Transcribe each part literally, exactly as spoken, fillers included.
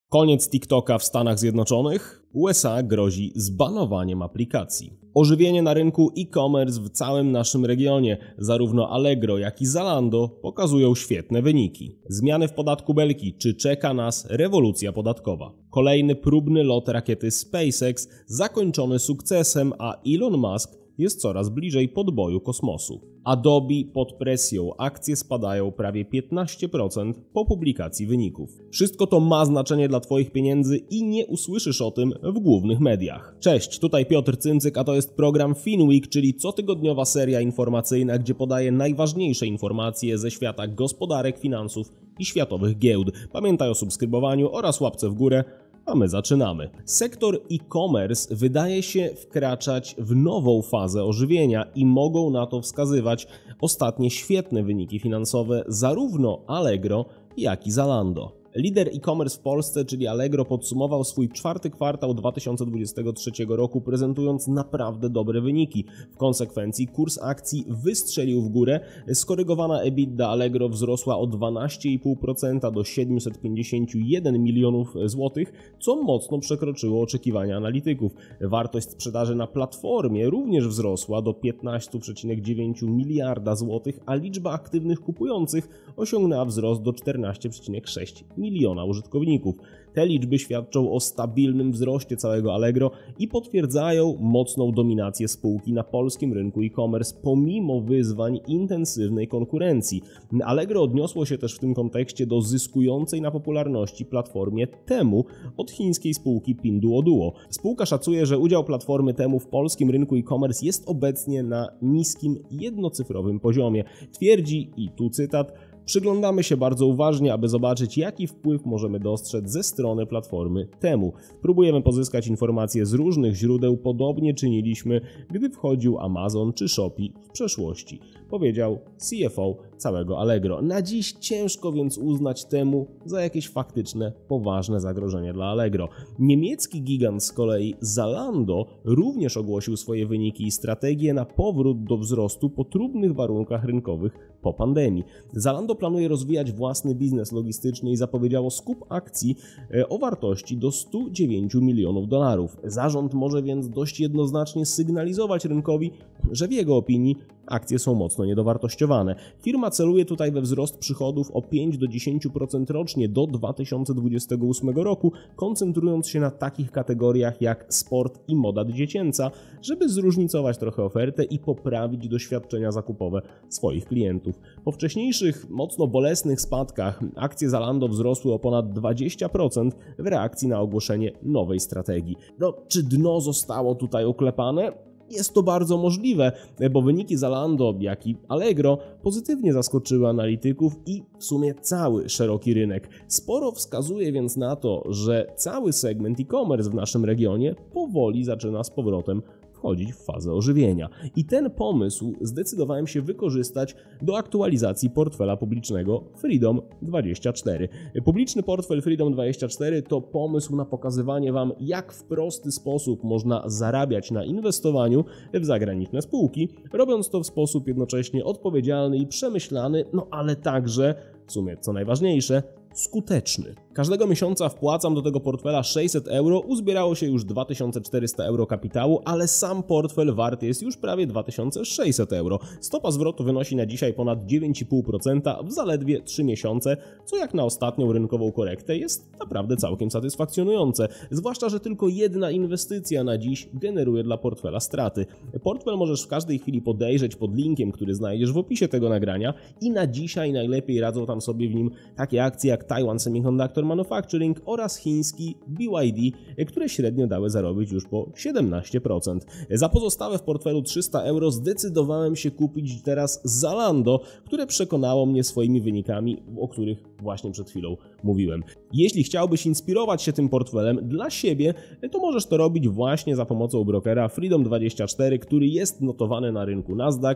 Koniec TikToka w Stanach Zjednoczonych? U S A grozi zbanowaniem aplikacji. Ożywienie na rynku e-commerce w całym naszym regionie, zarówno Allegro, jak i Zalando pokazują świetne wyniki. Zmiany w podatku Belki, czy czeka nas rewolucja podatkowa? Kolejny próbny lot rakiety SpaceX zakończony sukcesem, a Elon Musk jest coraz bliżej podboju kosmosu. Adobe pod presją, akcje spadają prawie piętnaście procent po publikacji wyników. Wszystko to ma znaczenie dla Twoich pieniędzy i nie usłyszysz o tym w głównych mediach. Cześć, tutaj Piotr Cymcyk, a to jest program FinWeek, czyli cotygodniowa seria informacyjna, gdzie podaję najważniejsze informacje ze świata gospodarek, finansów i światowych giełd. Pamiętaj o subskrybowaniu oraz łapce w górę. A my zaczynamy. Sektor e-commerce wydaje się wkraczać w nową fazę ożywienia i mogą na to wskazywać ostatnie świetne wyniki finansowe zarówno Allegro, jak i Zalando. Lider e-commerce w Polsce, czyli Allegro, podsumował swój czwarty kwartał dwa tysiące dwudziestego trzeciego roku, prezentując naprawdę dobre wyniki. W konsekwencji kurs akcji wystrzelił w górę, skorygowana EBITDA Allegro wzrosła o dwanaście i pół procent do siedemset pięćdziesiąt jeden milionów złotych, co mocno przekroczyło oczekiwania analityków. Wartość sprzedaży na platformie również wzrosła do piętnaście przecinek dziewięć miliarda złotych, a liczba aktywnych kupujących osiągnęła wzrost do czternaście przecinek sześć miliona użytkowników. Te liczby świadczą o stabilnym wzroście całego Allegro i potwierdzają mocną dominację spółki na polskim rynku e-commerce pomimo wyzwań intensywnej konkurencji. Allegro odniosło się też w tym kontekście do zyskującej na popularności platformie Temu od chińskiej spółki Pinduoduo. Spółka szacuje, że udział platformy Temu w polskim rynku e-commerce jest obecnie na niskim jednocyfrowym poziomie. Twierdzi, i tu cytat: przyglądamy się bardzo uważnie, aby zobaczyć, jaki wpływ możemy dostrzec ze strony platformy Temu. Próbujemy pozyskać informacje z różnych źródeł, podobnie czyniliśmy, gdy wchodził Amazon czy Shopee w przeszłości, powiedział C F O całego Allegro. Na dziś ciężko więc uznać Temu za jakieś faktyczne, poważne zagrożenie dla Allegro. Niemiecki gigant z kolei Zalando również ogłosił swoje wyniki i strategię na powrót do wzrostu po trudnych warunkach rynkowych po pandemii. Zalando planuje rozwijać własny biznes logistyczny i zapowiedziało skup akcji o wartości do stu dziewięciu milionów dolarów. Zarząd może więc dość jednoznacznie sygnalizować rynkowi, że w jego opinii akcje są mocno niedowartościowane. Firma celuje tutaj we wzrost przychodów o pięć do dziesięciu procent rocznie do dwa tysiące dwudziestego ósmego roku, koncentrując się na takich kategoriach jak sport i moda dziecięca, żeby zróżnicować trochę ofertę i poprawić doświadczenia zakupowe swoich klientów. Po wcześniejszych, mocno bolesnych spadkach akcje Zalando wzrosły o ponad dwadzieścia procent w reakcji na ogłoszenie nowej strategii. No, czy dno zostało tutaj oklepane? Jest to bardzo możliwe, bo wyniki Zalando, jak i Allegro pozytywnie zaskoczyły analityków i w sumie cały szeroki rynek. Sporo wskazuje więc na to, że cały segment e-commerce w naszym regionie powoli zaczyna z powrotem wchodzić w fazę ożywienia. I ten pomysł zdecydowałem się wykorzystać do aktualizacji portfela publicznego Freedom dwadzieścia cztery. Publiczny portfel Freedom dwadzieścia cztery to pomysł na pokazywanie Wam, jak w prosty sposób można zarabiać na inwestowaniu w zagraniczne spółki, robiąc to w sposób jednocześnie odpowiedzialny i przemyślany, no ale także, w sumie co najważniejsze, skuteczny. Każdego miesiąca wpłacam do tego portfela sześćset euro, uzbierało się już dwa tysiące czterysta euro kapitału, ale sam portfel wart jest już prawie dwa tysiące sześćset euro. Stopa zwrotu wynosi na dzisiaj ponad dziewięć i pół procent w zaledwie trzy miesiące, co jak na ostatnią rynkową korektę jest naprawdę całkiem satysfakcjonujące. Zwłaszcza, że tylko jedna inwestycja na dziś generuje dla portfela straty. Portfel możesz w każdej chwili podejrzeć pod linkiem, który znajdziesz w opisie tego nagrania i na dzisiaj najlepiej radzą tam sobie w nim takie akcje jak Taiwan Semiconductor Manufacturing oraz chiński B Y D, które średnio dały zarobić już po siedemnaście procent. Za pozostałe w portfelu trzysta euro zdecydowałem się kupić teraz Zalando, które przekonało mnie swoimi wynikami, o których właśnie przed chwilą mówiłem. Jeśli chciałbyś inspirować się tym portfelem dla siebie, to możesz to robić właśnie za pomocą brokera Freedom dwadzieścia cztery, który jest notowany na rynku Nasdaq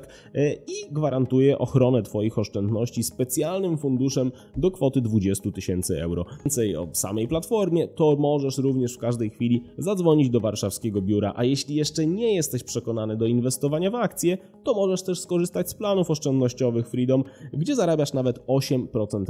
i gwarantuje ochronę Twoich oszczędności specjalnym funduszem do kwoty dwadzieścia tysięcy euro. Więcej o samej platformie to możesz również w każdej chwili zadzwonić do warszawskiego biura, a jeśli jeszcze nie jesteś przekonany do inwestowania w akcje, to możesz też skorzystać z planów oszczędnościowych Freedom, gdzie zarabiasz nawet osiem procent rocznie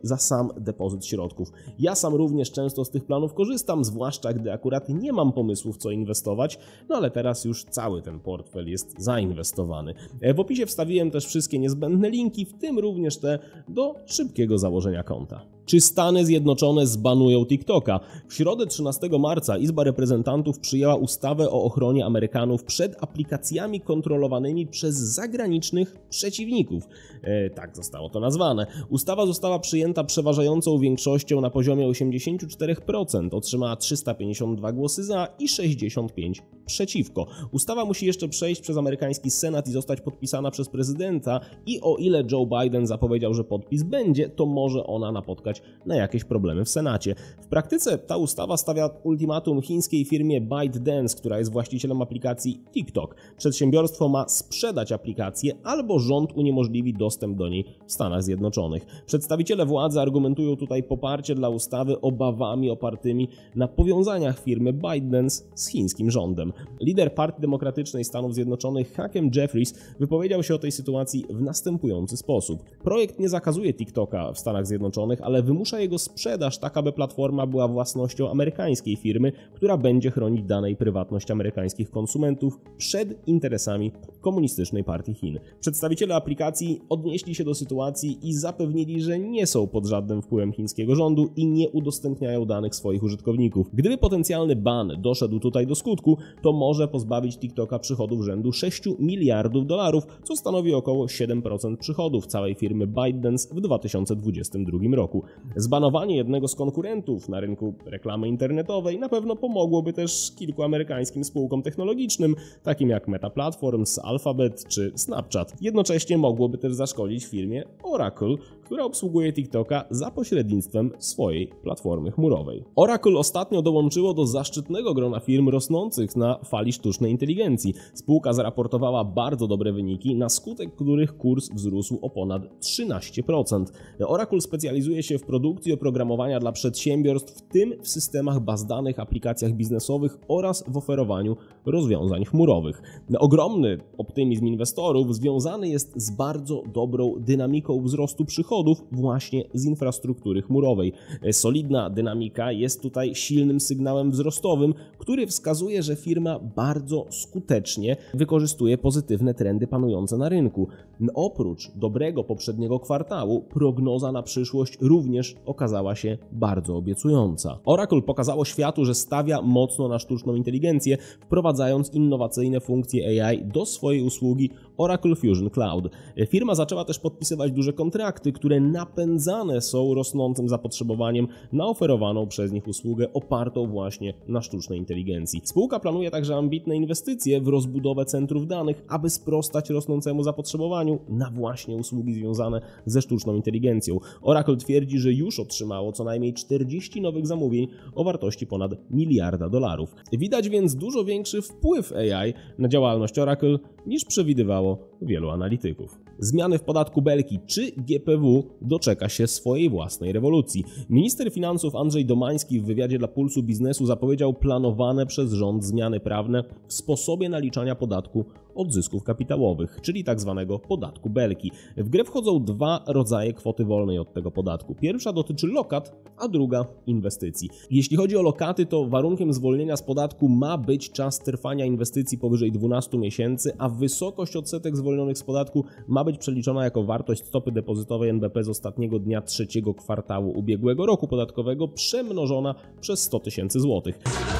za sam depozyt środków. Ja sam również często z tych planów korzystam, zwłaszcza gdy akurat nie mam pomysłów, co inwestować, no ale teraz już cały ten portfel jest zainwestowany. W opisie wstawiłem też wszystkie niezbędne linki, w tym również te do szybkiego założenia konta. Czy Stany Zjednoczone zbanują TikToka? W środę trzynastego marca Izba Reprezentantów przyjęła ustawę o ochronie Amerykanów przed aplikacjami kontrolowanymi przez zagranicznych przeciwników. E, tak zostało to nazwane. Ustawa została przyjęta przeważającą większością na poziomie osiemdziesiąt cztery procent. Otrzymała trzysta pięćdziesiąt dwa głosy za i sześćdziesiąt pięć przeciwko. Ustawa musi jeszcze przejść przez amerykański Senat i zostać podpisana przez prezydenta i o ile Joe Biden zapowiedział, że podpis będzie, to może ona napotkać na jakieś problemy w Senacie. W praktyce ta ustawa stawia ultimatum chińskiej firmie ByteDance, która jest właścicielem aplikacji TikTok. Przedsiębiorstwo ma sprzedać aplikację albo rząd uniemożliwi dostęp do niej w Stanach Zjednoczonych. Przedstawiciele władzy argumentują tutaj poparcie dla ustawy obawami opartymi na powiązaniach firmy ByteDance z chińskim rządem. Lider Partii Demokratycznej Stanów Zjednoczonych Hakeem Jeffries wypowiedział się o tej sytuacji w następujący sposób. Projekt nie zakazuje TikToka w Stanach Zjednoczonych, ale wymusza jego sprzedaż tak, aby platforma była własnością amerykańskiej firmy, która będzie chronić dane i prywatność amerykańskich konsumentów przed interesami Komunistycznej Partii Chin. Przedstawiciele aplikacji odnieśli się do sytuacji i zapewnili, że nie są pod żadnym wpływem chińskiego rządu i nie udostępniają danych swoich użytkowników. Gdyby potencjalny ban doszedł tutaj do skutku, to może pozbawić TikToka przychodów rzędu sześciu miliardów dolarów, co stanowi około siedem procent przychodów całej firmy ByteDance w dwa tysiące dwudziestym drugim roku. Zbanowanie jednego z konkurentów na rynku reklamy internetowej na pewno pomogłoby też kilku amerykańskim spółkom technologicznym, takim jak Meta Platforms, Alphabet czy Snapchat. Jednocześnie mogłoby też zaszkodzić firmie Oracle, która obsługuje TikToka za pośrednictwem swojej platformy chmurowej. Oracle ostatnio dołączyło do zaszczytnego grona firm rosnących na fali sztucznej inteligencji. Spółka zaraportowała bardzo dobre wyniki, na skutek których kurs wzrósł o ponad trzynaście procent. Oracle specjalizuje się w produkcji oprogramowania dla przedsiębiorstw, w tym w systemach baz danych, aplikacjach biznesowych oraz w oferowaniu rozwiązań chmurowych. Ogromny optymizm inwestorów związany jest z bardzo dobrą dynamiką wzrostu przychodów właśnie z infrastruktury chmurowej. Solidna dynamika jest tutaj silnym sygnałem wzrostowym, który wskazuje, że firma bardzo skutecznie wykorzystuje pozytywne trendy panujące na rynku. Oprócz dobrego poprzedniego kwartału, prognoza na przyszłość również okazała się bardzo obiecująca. Oracle pokazało światu, że stawia mocno na sztuczną inteligencję, wprowadzając innowacyjne funkcje A I do swojej usługi Oracle Fusion Cloud. Firma zaczęła też podpisywać duże kontrakty, które napędzane są rosnącym zapotrzebowaniem na oferowaną przez nich usługę opartą właśnie na sztucznej inteligencji. Spółka planuje także ambitne inwestycje w rozbudowę centrów danych, aby sprostać rosnącemu zapotrzebowaniu na właśnie usługi związane ze sztuczną inteligencją. Oracle twierdzi, że już otrzymało co najmniej czterdzieści nowych zamówień o wartości ponad miliarda dolarów. Widać więc dużo większy wpływ A I na działalność Oracle niż przewidywało wielu analityków. Zmiany w podatku Belki. Czy G P W doczeka się swojej własnej rewolucji? Minister finansów Andrzej Domański w wywiadzie dla Pulsu Biznesu zapowiedział planowane przez rząd zmiany prawne w sposobie naliczania podatku od zysków kapitałowych, czyli tak zwanego podatku Belki. W grę wchodzą dwa rodzaje kwoty wolnej od tego podatku. Pierwsza dotyczy lokat, a druga inwestycji. Jeśli chodzi o lokaty, to warunkiem zwolnienia z podatku ma być czas trwania inwestycji powyżej dwunastu miesięcy, a wysokość odsetek zwolnionych z podatku ma być przeliczona jako wartość stopy depozytowej N B P z ostatniego dnia trzeciego kwartału ubiegłego roku podatkowego przemnożona przez sto tysięcy złotych.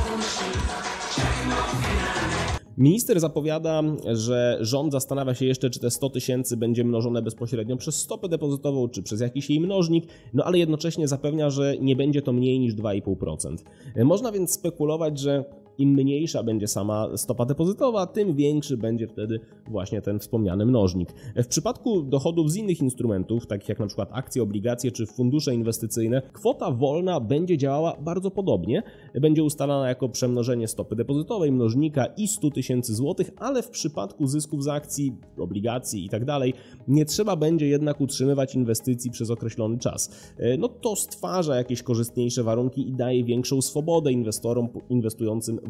Minister zapowiada, że rząd zastanawia się jeszcze, czy te sto tysięcy będzie mnożone bezpośrednio przez stopę depozytową, czy przez jakiś jej mnożnik, no ale jednocześnie zapewnia, że nie będzie to mniej niż dwa i pół procent. Można więc spekulować, że im mniejsza będzie sama stopa depozytowa, tym większy będzie wtedy właśnie ten wspomniany mnożnik. W przypadku dochodów z innych instrumentów, takich jak np. akcje, obligacje czy fundusze inwestycyjne, kwota wolna będzie działała bardzo podobnie. Będzie ustalana jako przemnożenie stopy depozytowej, mnożnika i stu tysięcy złotych, ale w przypadku zysków z akcji, obligacji itd. nie trzeba będzie jednak utrzymywać inwestycji przez określony czas. No to stwarza jakieś korzystniejsze warunki i daje większą swobodę inwestorom inwestującym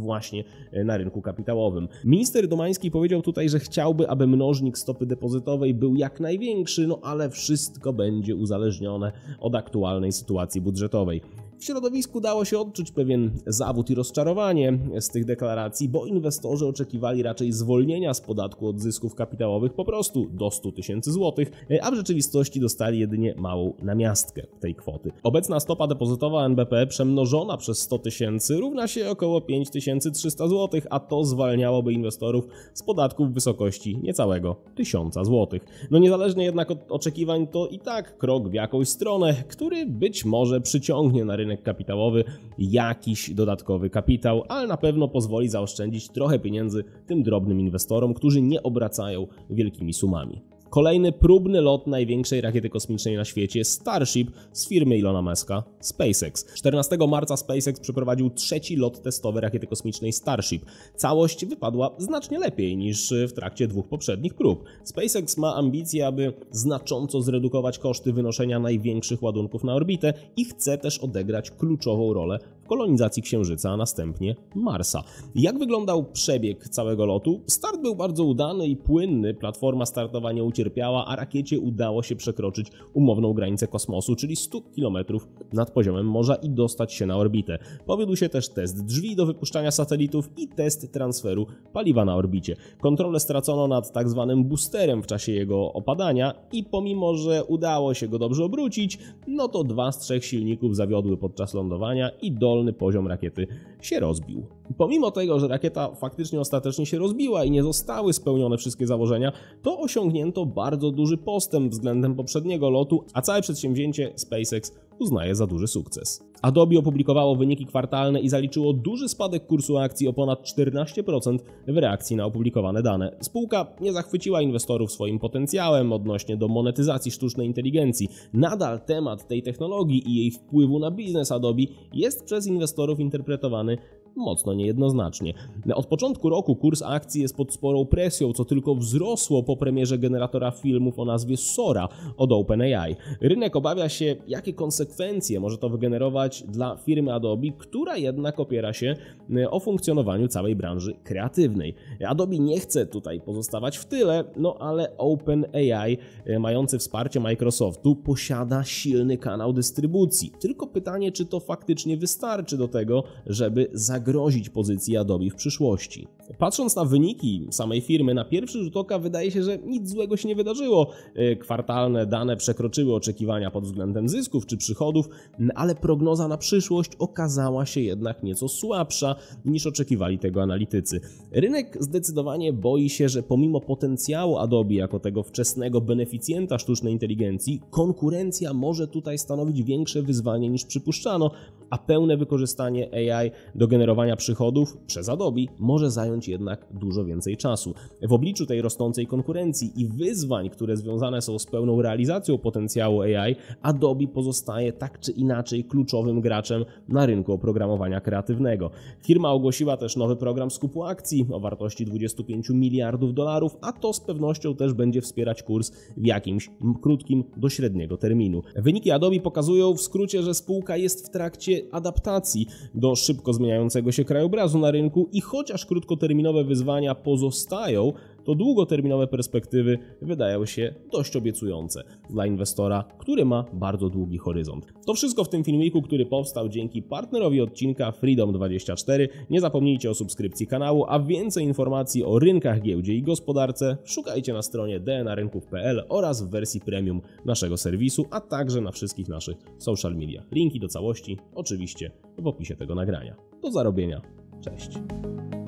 właśnie na rynku kapitałowym. Minister Domański powiedział tutaj, że chciałby, aby mnożnik stopy depozytowej był jak największy, no ale wszystko będzie uzależnione od aktualnej sytuacji budżetowej. W środowisku dało się odczuć pewien zawód i rozczarowanie z tych deklaracji, bo inwestorzy oczekiwali raczej zwolnienia z podatku od zysków kapitałowych po prostu do stu tysięcy złotych, a w rzeczywistości dostali jedynie małą namiastkę tej kwoty. Obecna stopa depozytowa N B P przemnożona przez sto tysięcy równa się około pięć tysięcy trzysta złotych, a to zwalniałoby inwestorów z podatku w wysokości niecałego tysiąca złotych. No niezależnie jednak od oczekiwań, to i tak krok w jakąś stronę, który być może przyciągnie na rynek kapitałowy jakiś dodatkowy kapitał, ale na pewno pozwoli zaoszczędzić trochę pieniędzy tym drobnym inwestorom, którzy nie obracają wielkimi sumami. Kolejny próbny lot największej rakiety kosmicznej na świecie, Starship, z firmy Elona Muska, SpaceX. czternastego marca SpaceX przeprowadził trzeci lot testowy rakiety kosmicznej Starship. Całość wypadła znacznie lepiej niż w trakcie dwóch poprzednich prób. SpaceX ma ambicje, aby znacząco zredukować koszty wynoszenia największych ładunków na orbitę i chce też odegrać kluczową rolę w kolonizacji Księżyca, a następnie Marsa. Jak wyglądał przebieg całego lotu? Start był bardzo udany i płynny, platforma startowa nie ucierpiała, a rakiecie udało się przekroczyć umowną granicę kosmosu, czyli sto kilometrów nad poziomem morza i dostać się na orbitę. Powiódł się też test drzwi do wypuszczania satelitów i test transferu paliwa na orbicie. Kontrolę stracono nad tak zwanym boosterem w czasie jego opadania i pomimo, że udało się go dobrze obrócić, no to dwa z trzech silników zawiodły podczas lądowania i dolny poziom rakiety się rozbił. Pomimo tego, że rakieta faktycznie ostatecznie się rozbiła i nie zostały spełnione wszystkie założenia, to osiągnięto bardzo duży postęp względem poprzedniego lotu, a całe przedsięwzięcie SpaceX uznaje za duży sukces. Adobe opublikowało wyniki kwartalne i zaliczyło duży spadek kursu akcji o ponad czternaście procent w reakcji na opublikowane dane. Spółka nie zachwyciła inwestorów swoim potencjałem odnośnie do monetyzacji sztucznej inteligencji. Nadal temat tej technologii i jej wpływu na biznes Adobe jest przez inwestorów interpretowany mocno niejednoznacznie. Od początku roku kurs akcji jest pod sporą presją, co tylko wzrosło po premierze generatora filmów o nazwie Sora od OpenAI. Rynek obawia się, jakie konsekwencje może to wygenerować dla firmy Adobe, która jednak opiera się o funkcjonowaniu całej branży kreatywnej. Adobe nie chce tutaj pozostawać w tyle, no ale OpenAI, mający wsparcie Microsoftu, posiada silny kanał dystrybucji. Tylko pytanie, czy to faktycznie wystarczy do tego, żeby zagrozić grozić pozycji Adobe w przyszłości. Patrząc na wyniki samej firmy, na pierwszy rzut oka wydaje się, że nic złego się nie wydarzyło. Kwartalne dane przekroczyły oczekiwania pod względem zysków czy przychodów, ale prognoza na przyszłość okazała się jednak nieco słabsza niż oczekiwali tego analitycy. Rynek zdecydowanie boi się, że pomimo potencjału Adobe jako tego wczesnego beneficjenta sztucznej inteligencji, konkurencja może tutaj stanowić większe wyzwanie niż przypuszczano, a pełne wykorzystanie A I do generowania przychodów przez Adobe może zająć jednak dużo więcej czasu. W obliczu tej rosnącej konkurencji i wyzwań, które związane są z pełną realizacją potencjału A I, Adobe pozostaje tak czy inaczej kluczowym graczem na rynku oprogramowania kreatywnego. Firma ogłosiła też nowy program skupu akcji o wartości dwudziestu pięciu miliardów dolarów, a to z pewnością też będzie wspierać kurs w jakimś krótkim do średniego terminu. Wyniki Adobe pokazują w skrócie, że spółka jest w trakcie adaptacji do szybko zmieniającego się krajobrazu na rynku i chociaż krótkoterminowe wyzwania pozostają, to długoterminowe perspektywy wydają się dość obiecujące dla inwestora, który ma bardzo długi horyzont. To wszystko w tym filmiku, który powstał dzięki partnerowi odcinka Freedom dwadzieścia cztery. Nie zapomnijcie o subskrypcji kanału, a więcej informacji o rynkach, giełdzie i gospodarce szukajcie na stronie d n a rynków kropka p l oraz w wersji premium naszego serwisu, a także na wszystkich naszych social media. Linki do całości oczywiście w opisie tego nagrania. Do zarobienia. Cześć.